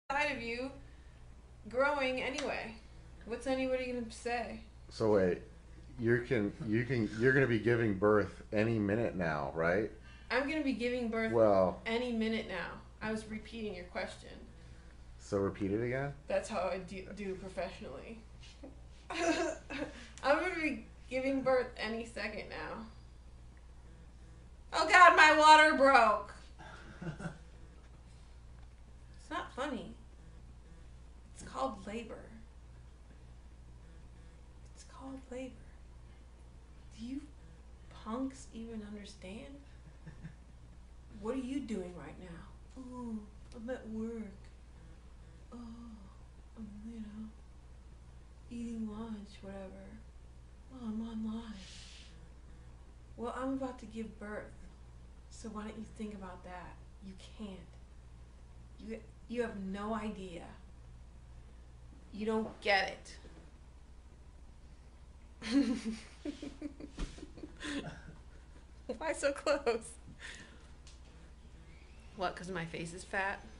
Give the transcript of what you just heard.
Side of you growing anyway. What's anybody gonna say? So wait, you're gonna be giving birth any minute now, right? I'm gonna be giving birth Well, any minute now. I was repeating your question. so repeat it again. That's how I do professionally. I'm gonna be giving birth any second now. Oh god, my water broke! It's not funny. It's called labor. It's called labor. Do you punks even understand? What are you doing right now? Oh, I'm at work. Oh, I'm eating lunch, whatever. Oh, I'm online. Well, I'm about to give birth. So why don't you think about that? You can't. You have no idea. You don't get it. Why so close? What, because my face is fat?